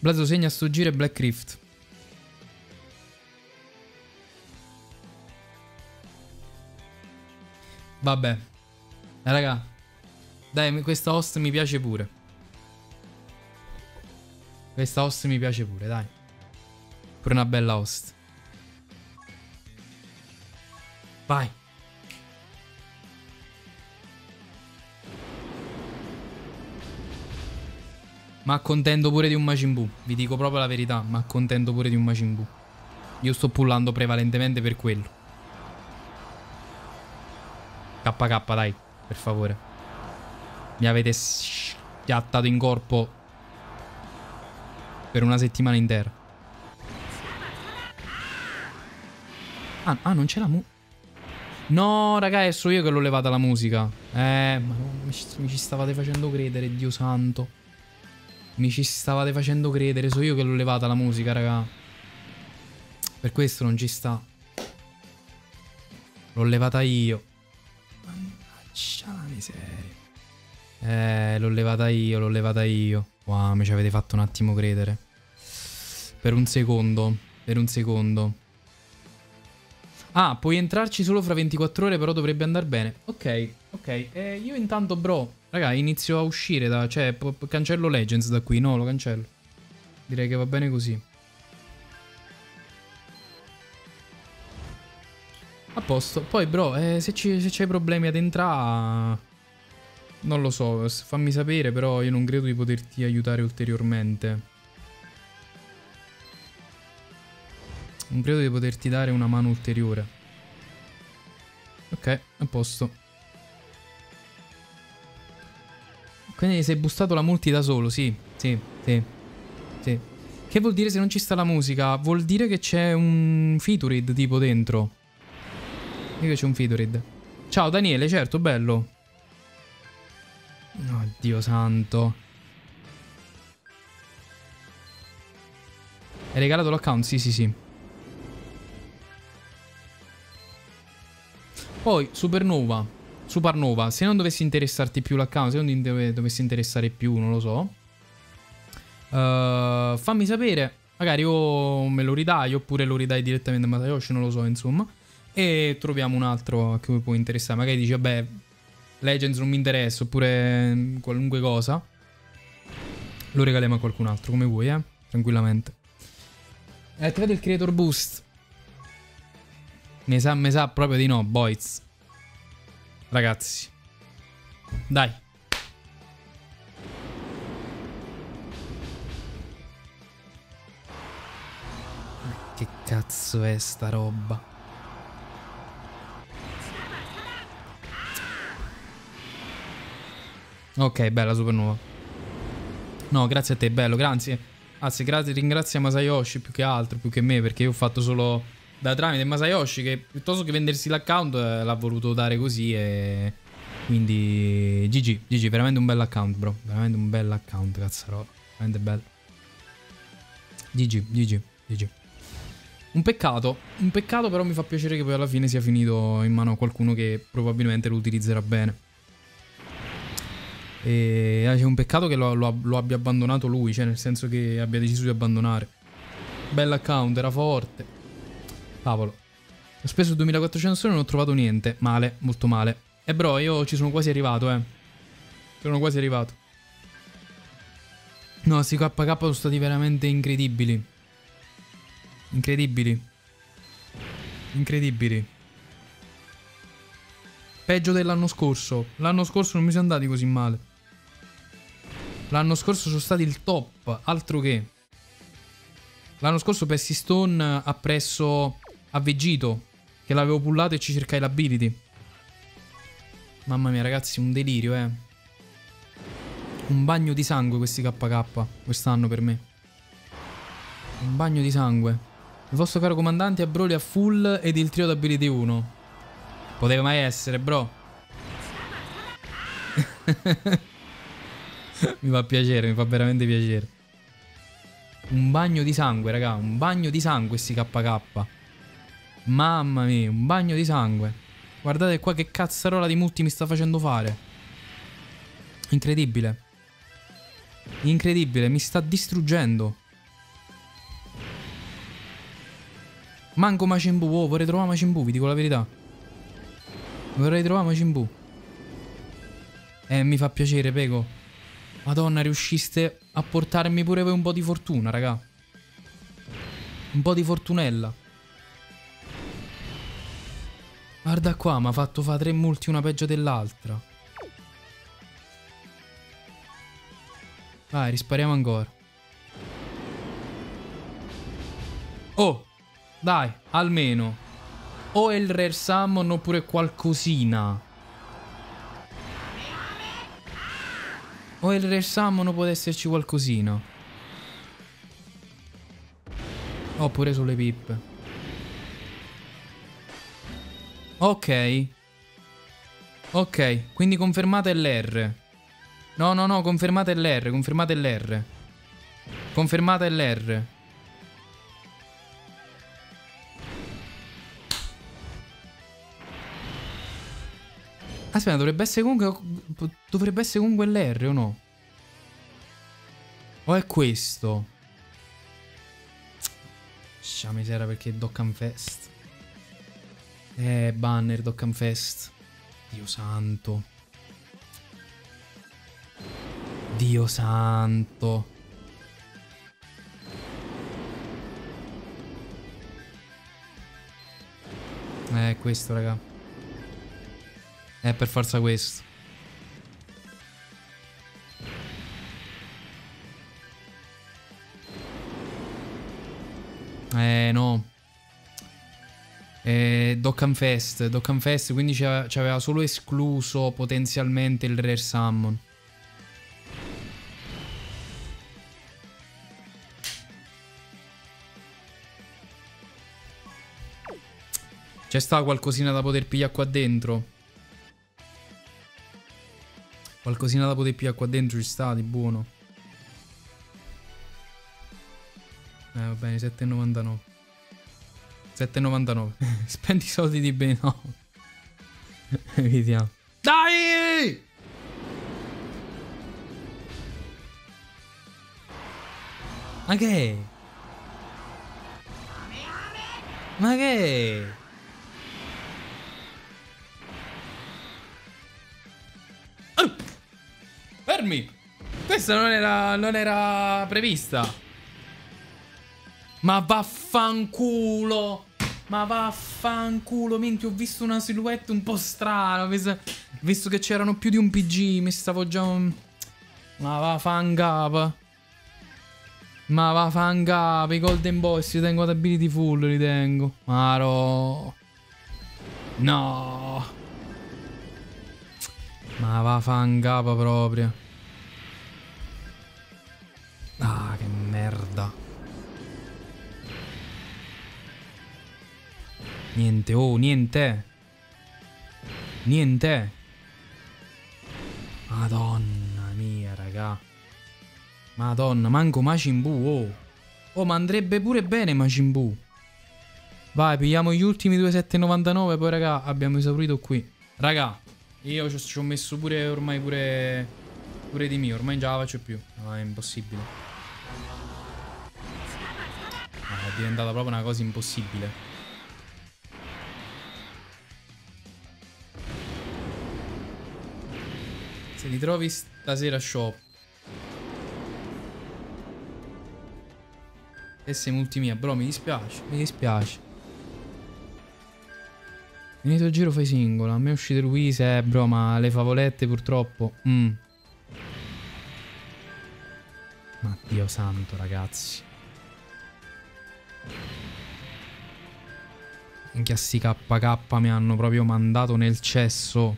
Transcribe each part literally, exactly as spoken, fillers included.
Blaso segna sto giro e Black Rift. Vabbè. Eh, raga. Dai, questa host mi piace pure. Questa host mi piace pure, dai. Pure una bella host. Vai. Ma accontento pure di un Majin Buu. Vi dico proprio la verità. Ma accontento pure di un Majin Buu. Io sto pullando prevalentemente per quello. K K, dai. Per favore. Mi avete schiattato in corpo per una settimana intera. Ah, ah non c'è la mu... No, raga, è solo io che l'ho levata la musica. Eh, ma mi ci, mi ci stavate facendo credere, Dio santo. Mi ci stavate facendo credere, so io che l'ho levata la musica, raga. Per questo non ci sta. L'ho levata io. Mannaggia la miseria. Eh, l'ho levata io, l'ho levata io. Wow, mi ci avete fatto un attimo credere. Per un secondo. Per un secondo. Ah, puoi entrarci solo fra ventiquattro ore, però dovrebbe andare bene. Ok, ok. Eh, io intanto, bro, raga, inizio a uscire da... Cioè, cancello Legends da qui. No, lo cancello. Direi che va bene così. A posto. Poi, bro, eh, se c'hai problemi ad entrare... Non lo so, fammi sapere, però io non credo di poterti aiutare ulteriormente. Non credo di poterti dare una mano ulteriore. Ok, a posto. Quindi sei bustato la multi da solo, sì, sì, sì, sì. Che vuol dire se non ci sta la musica? Vuol dire che c'è un featured tipo dentro. Io che c'è un featured. Ciao Daniele, certo, bello. Oh, Dio santo. Hai regalato l'account? Sì, sì, sì. Poi, Supernova. Supernova, se non dovessi interessarti più l'account, se non ti dove, dovessi interessare più, non lo so. Uh, fammi sapere. Magari o me lo ridai, oppure lo ridai direttamente a Masayoshi, non lo so, insomma. E troviamo un altro che mi può interessare. Magari dici, vabbè, Legends non mi interessa, oppure qualunque cosa. Lo regaliamo a qualcun altro, come vuoi, eh. Tranquillamente. Eh, attivate il Creator Boost. Mi sa, mi sa proprio di no, boys. Ragazzi. Dai. Che cazzo è sta roba? Ok, bella Supernova. No, grazie a te, bello, grazie. Anzi, grazie, ringrazio Masayoshi più che altro, più che me, perché io ho fatto solo... da tramite Masayoshi, che piuttosto che vendersi l'account eh, l'ha voluto dare così e quindi G G, G G, veramente un bel account, bro, veramente un bel account, cazzarola, veramente bello. G G, G G, G G. Un peccato, un peccato, però mi fa piacere che poi alla fine sia finito in mano a qualcuno che probabilmente lo utilizzerà bene. E è un peccato che lo, lo, lo abbia abbandonato lui, cioè nel senso che abbia deciso di abbandonare. Bell'account, era forte. Cavolo. Ho speso duemilaquattrocento soldi e non ho trovato niente. Male, molto male. E bro, io ci sono quasi arrivato, eh. Sono quasi arrivato. No, questi K K sono stati veramente incredibili. Incredibili. Incredibili. Peggio dell'anno scorso. L'anno scorso non mi sono andati così male. L'anno scorso sono stati il top. Altro che. L'anno scorso Pessi Stone ha presso a Vegito, che l'avevo pullato e ci cercai l'ability. Mamma mia ragazzi, un delirio, eh. Un bagno di sangue questi K K quest'anno per me. Un bagno di sangue. Il vostro caro comandante a Broly a full ed il trio d'ability uno. Poteva mai essere, bro. Mi fa piacere, mi fa veramente piacere. Un bagno di sangue, raga. Un bagno di sangue questi K K. Mamma mia, un bagno di sangue. Guardate qua che cazzarola di multi mi sta facendo fare. Incredibile. Incredibile, mi sta distruggendo. Manco Majin Buu. Oh, vorrei trovare Majin Buu, vi dico la verità. Vorrei trovare Majin Buu. Eh, mi fa piacere, Pego. Madonna, riusciste a portarmi pure voi un po' di fortuna, raga. Un po' di fortunella. Guarda qua, mi ha fatto fare tre multi una peggio dell'altra. Vai, rispariamo ancora. Oh, dai, almeno. O è il Rare Summon oppure qualcosina. O è il Rare Summon o può esserci qualcosina. Oppure sulle pippe. Ok. Ok, quindi confermate l'R. No, no, no, confermate l'R, confermate l'R. Confermate l'R. Aspetta, dovrebbe essere comunque... Dovrebbe essere comunque l'R o no? O è questo? Scia misera perché è Dokkan Fest. Eh, banner Dokkan Fest. Dio santo. Dio santo. Eh, questo, raga. È per forza questo. Eh, no. Eh, Dokkan Fest. Dokkan Fest, quindi ci aveva solo escluso potenzialmente il Rare Summon. C'è sta qualcosina da poter pigliare qua dentro? Qualcosina da poter pigliare qua dentro ci sta, di buono. Eh, va bene, sette e novantanove. sette e novantanove. Spendi i soldi di bene, no. Evitiamo. Dai! Ma che? Ma che? Oh! Fermi! Questa non era, non era prevista. Ma vaffanculo! Ma vaffanculo, minchia, ho visto una silhouette un po' strana. Visto che c'erano più di un P G, mi stavo già... Ma vaffancapa. Ma vaffancapa, i Golden Boys li tengo ad ability full, li tengo. Maro. No. Ma vaffancapa proprio. Ah, che merda. Niente, oh, niente. Niente. Madonna mia, raga. Madonna, manco Majin Buu, oh. Oh, ma andrebbe pure bene Majin Buu. Vai, pigliamo gli ultimi due sette novantanove, poi, raga, abbiamo esaurito qui. Raga, io ci, ci ho messo pure, ormai pure... Pure di mio, ormai non ce la faccio più. No, è impossibile. No, è diventata proprio una cosa impossibile. Se li trovi stasera a shop. E sei multi mia, bro, mi dispiace, mi dispiace. Finito il giro fai singolo. A me è uscito Luise, eh, bro, ma le favolette purtroppo. Mm. Ma Dio santo, ragazzi. Minchia, sti K K mi hanno proprio mandato nel cesso.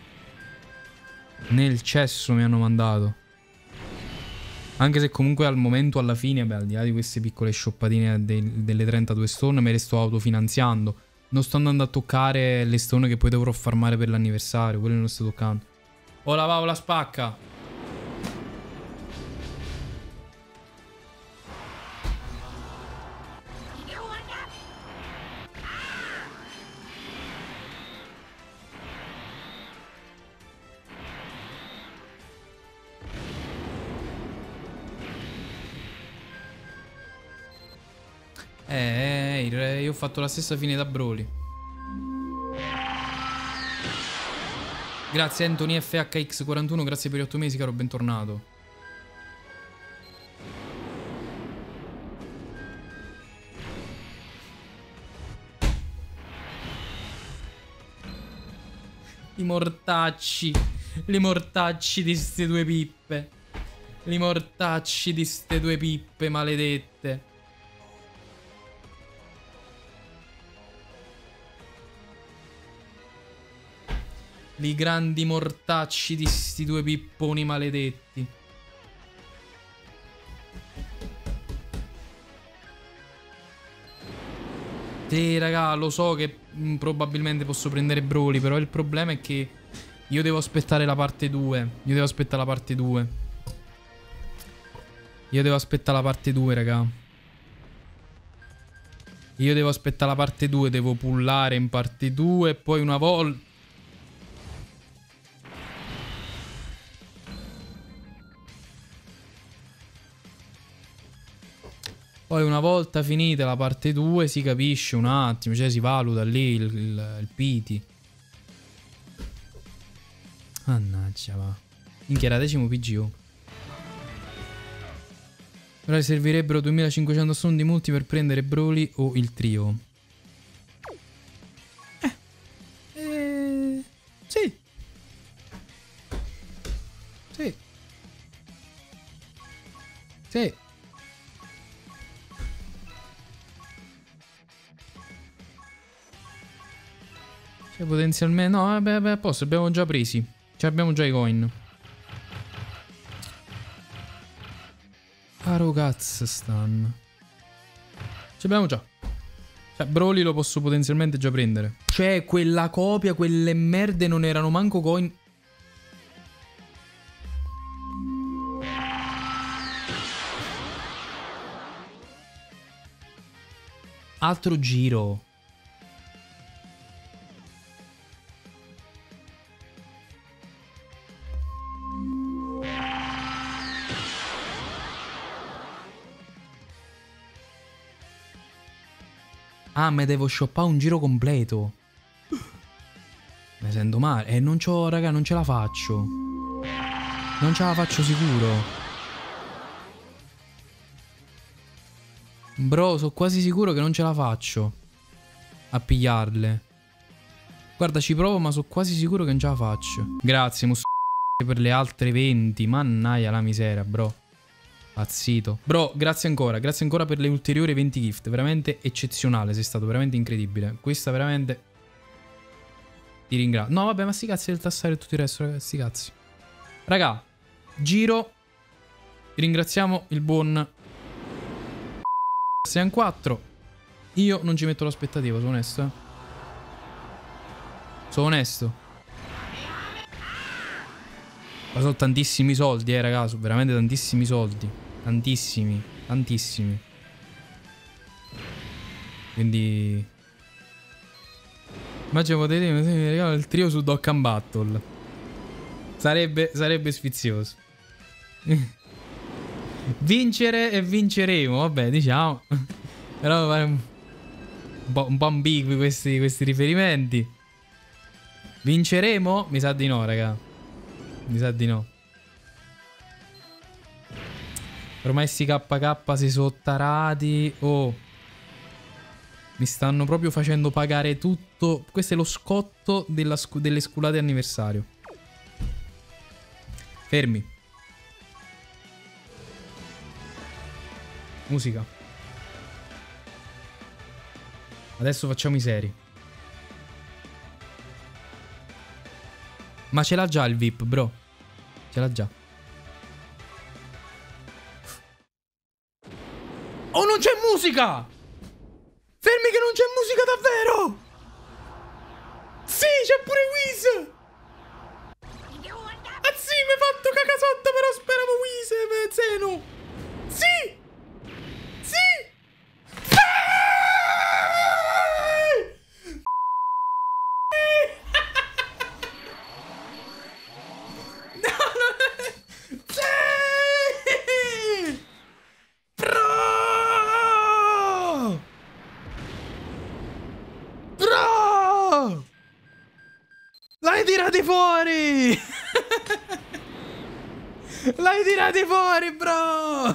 Nel cesso mi hanno mandato. Anche se comunque al momento, alla fine, beh, al di là di queste piccole scioppatine de delle trentadue stone, me le sto autofinanziando. Non sto andando a toccare le stone che poi dovrò farmare per l'anniversario. Quelle non sto toccando. Oh, la Paola spacca. Eh, eh, io ho fatto la stessa fine da Broly. Grazie Anthony F H X quarantuno, grazie per gli otto mesi, caro, bentornato. I mortacci. I mortacci di ste due pippe. I mortacci di ste due pippe maledette. I grandi mortacci di sti due pipponi maledetti. Sì, raga, lo so che mh, probabilmente posso prendere Broly, però il problema è che io devo aspettare la parte due. Io devo aspettare la parte due. Io devo aspettare la parte due, raga. Io devo aspettare la parte due, devo pullare in parte due e poi una volta... Poi una volta finita la parte due si capisce un attimo, cioè si valuta lì il, il, il piti. Mannaggia, va. Minchia, era decimo P G O. Ora servirebbero duemilacinquecento stone di multi per prendere Broly o il trio. Eh. Eh. Sì. Sì. Sì. Cioè, potenzialmente... No, vabbè, vabbè, a posto, abbiamo già presi. Cioè, abbiamo già i coin. Arogazstan. Ce l'abbiamo già. Cioè, Broly lo posso potenzialmente già prendere. Cioè, quella copia, quelle merde non erano manco coin. Altro giro. Ah, me devo shoppare un giro completo. Mi sento male. E eh, non c'ho, raga, non ce la faccio. Non ce la faccio sicuro. Bro, sono quasi sicuro che non ce la faccio a pigliarle. Guarda, ci provo, ma sono quasi sicuro che non ce la faccio. Grazie, mus per le altre venti. Mannaia la miseria, bro. Pazzito. Bro, grazie ancora. Grazie ancora per le ulteriori venti gift. Veramente eccezionale. Sei stato veramente incredibile. Questa veramente... Ti ringrazio. No, vabbè, ma sti cazzi del tassare e tutto il resto, ragazzi. Sti cazzi. Raga, giro. Ringraziamo il buon... Siamo quattro. Io non ci metto l'aspettativa, sono onesto. Eh. Sono onesto. Ma sono tantissimi soldi, eh, ragazzi. Veramente tantissimi soldi. Tantissimi. Tantissimi. Quindi... Immagino potete mi regalo il trio su Dokkan Battle. Sarebbe, sarebbe sfizioso. Vincere e vinceremo. Vabbè, diciamo. Però un po', un po' ambigui questi, questi riferimenti. Vinceremo? Mi sa di no, raga. Mi sa di no. Ormai sti K K si sono tarati. Oh. Mi stanno proprio facendo pagare tutto. Questo è lo scotto della scu delle sculate anniversario. Fermi. Musica. Adesso facciamo i seri. Ma ce l'ha già il V I P, bro. Ce l'ha già. Oh, non c'è musica! Fermi che non c'è musica davvero! Sì, c'è pure Whis! Ah sì, mi hai fatto cacasotta, però speravo Whis, eh, Zeno! Sì! Sì! No, no! Sì! Bro! tirati fuori! L'hai tirati fuori, bro!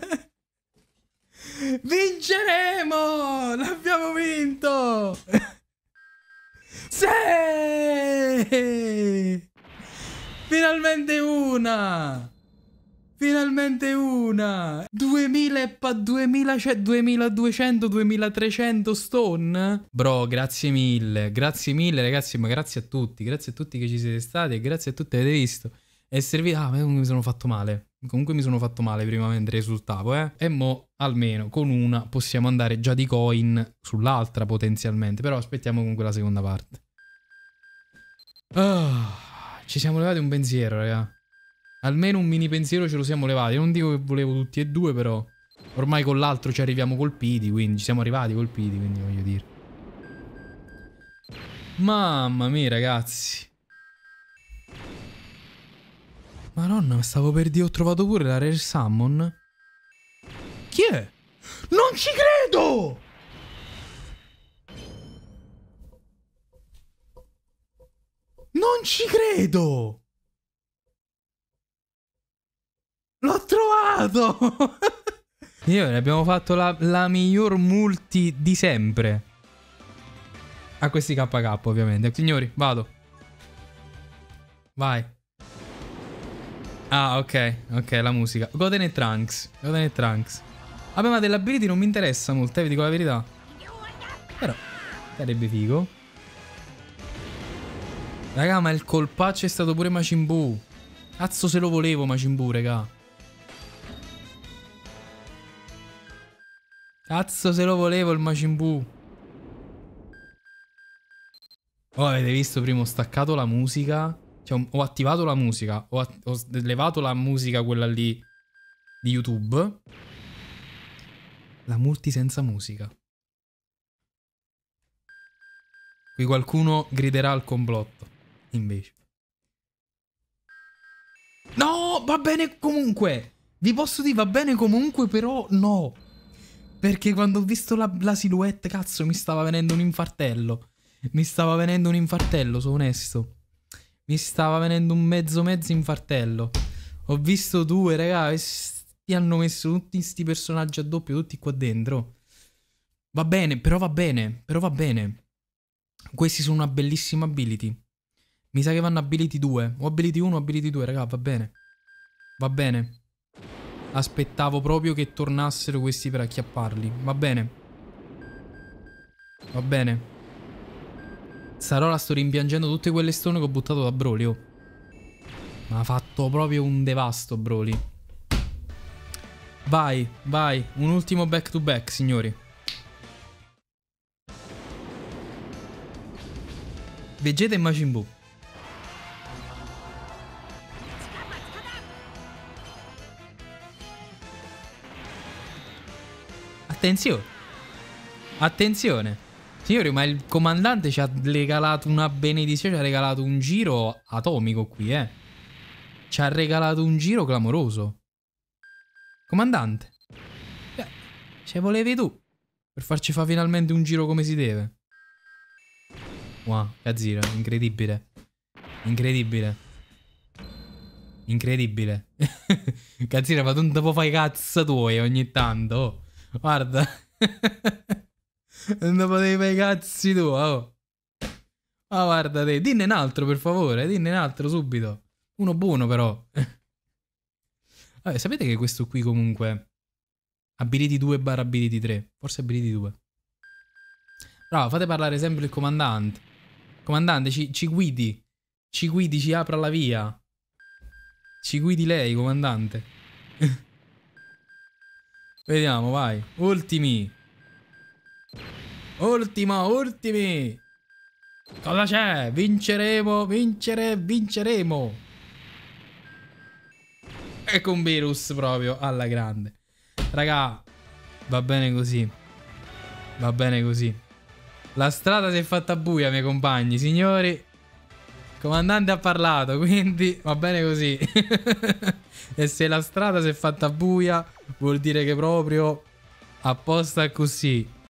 Vinceremo! L'abbiamo vinto! Sì! Finalmente una! Finalmente una! duemila e pa duemiladuecento, duemilatrecento stone? Bro, grazie mille. Grazie mille, ragazzi. Ma grazie a tutti. Grazie a tutti che ci siete stati. E grazie a tutti che avete visto. È servito... Ah, ma mi sono fatto male. Comunque mi sono fatto male prima mentre esultavo, eh. E mo, almeno, con una possiamo andare già di coin sull'altra potenzialmente. Però aspettiamo comunque la seconda parte. Oh, ci siamo levati un pensiero, raga. Almeno un mini pensiero ce lo siamo levati. Non dico che volevo tutti e due, però ormai con l'altro ci arriviamo colpiti, quindi ci siamo arrivati colpiti, quindi voglio dire. Mamma mia, ragazzi. Madonna, stavo per dire, ho trovato pure la Rare Summon. Chi è? Non ci credo! Non ci credo! L'ho trovato! Io ne abbiamo fatto la, la miglior multi di sempre. A questi K K ovviamente. Signori, vado. Vai. Ah, ok. Ok, la musica. Goten e Trunks. Goten e Trunks. Vabbè, ma dell'ability non mi interessa molto, eh, vi dico la verità. Però sarebbe figo. Raga, ma il colpaccio è stato pure Majin Buu. Cazzo se lo volevo Majin Buu, raga. Cazzo se lo volevo il Majin Buu. Oh, avete visto prima ho staccato la musica. Cioè ho attivato la musica. Ho, ho levato la musica quella lì di YouTube. La multi senza musica. Qui qualcuno griderà al complotto. Invece no, va bene comunque. Vi posso dire va bene comunque, però no. Perché quando ho visto la, la silhouette, cazzo, mi stava venendo un infartello. Mi stava venendo un infartello, sono onesto. Mi stava venendo un mezzo mezzo infartello. Ho visto due, raga, e ti hanno messo tutti questi personaggi a doppio, tutti qua dentro. Va bene, però va bene, però va bene. Questi sono una bellissima ability. Mi sa che vanno ability due. O ability uno o ability due, raga, va bene. Va bene. Aspettavo proprio che tornassero questi per acchiapparli. Va bene. Va bene. Sarò la sto rimpiangendo tutte quelle stone che ho buttato da Broly, oh. Ma ha fatto proprio un devasto Broly. Vai, vai. Un ultimo back to back, signori. Vegeta e Majin Buu. Attenzione. Attenzione. Signori, ma il comandante ci ha regalato una benedizione. Ci ha regalato un giro atomico qui, eh. Ci ha regalato un giro clamoroso. Comandante. Eh, ce volevi tu. Per farci fare finalmente un giro come si deve. Wow, Kazira, incredibile. Incredibile. Incredibile. Kazira, ma tu non puoi fare i cazzo tuoi ogni tanto, oh. Guarda. Non potevi fare i cazzi tu, oh. Ma guarda te. Dinne un altro, per favore. Dinne un altro subito. Uno buono, però. Vabbè, sapete che questo qui comunque ability due barra ability tre. Forse ability due. Bravo, fate parlare sempre il comandante. Comandante, ci, ci guidi. Ci guidi, ci apra la via. Ci guidi lei, comandante. Vediamo, vai. Ultimi. Ultimo, ultimi. Cosa c'è? Vinceremo, vincere, vinceremo. E con virus proprio alla grande. Raga, va bene così. Va bene così. La strada si è fatta buia, miei compagni. Signori, il comandante ha parlato, quindi va bene così. E se la strada si è fatta buia, vuol dire che proprio apposta così.